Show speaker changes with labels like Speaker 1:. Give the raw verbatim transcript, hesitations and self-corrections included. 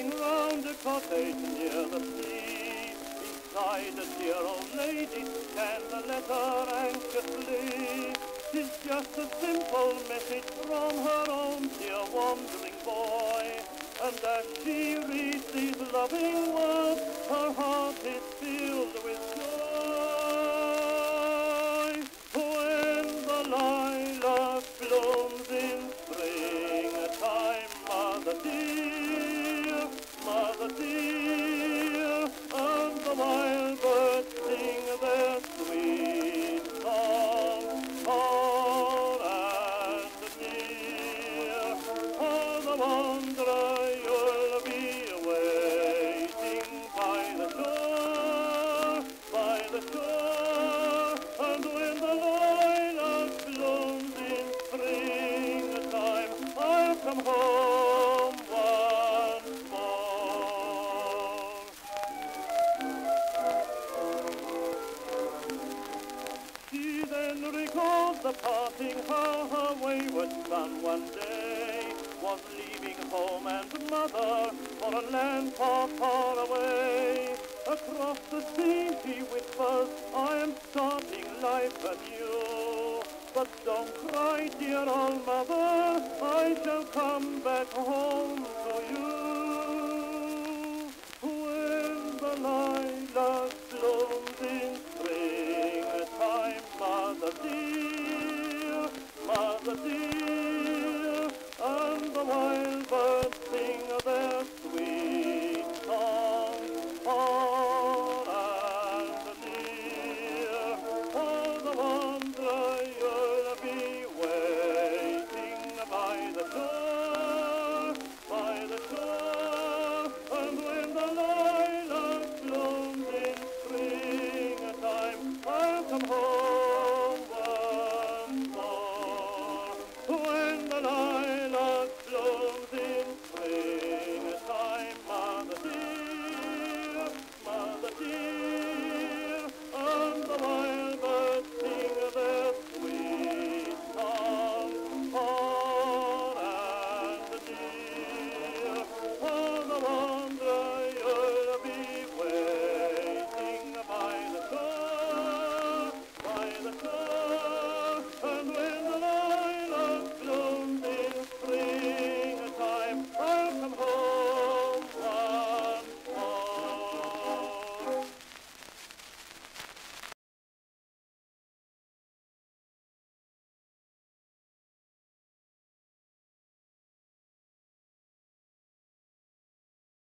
Speaker 1: sitting round a cottage near the sea. Beside a dear old lady stands a letter anxiously. 'Tis just a simple message from her own dear wandering boy. And as she reads these loving words, her heart is filled with joy. When the lilac blooms in springtime, mother dear, mother dear, and the wild birds sing their sweet song, far and near. For the wanderer you'll be waiting by the shore, by the shore. And when the lilac blooms in springtime, I'll come home once more. She then recalls the parting, how her wayward son one day was leaving home and mother for a land far, far away. Across the sea, he whispers, I am starting life anew. But don't cry, dear old mother, I shall come back home to you.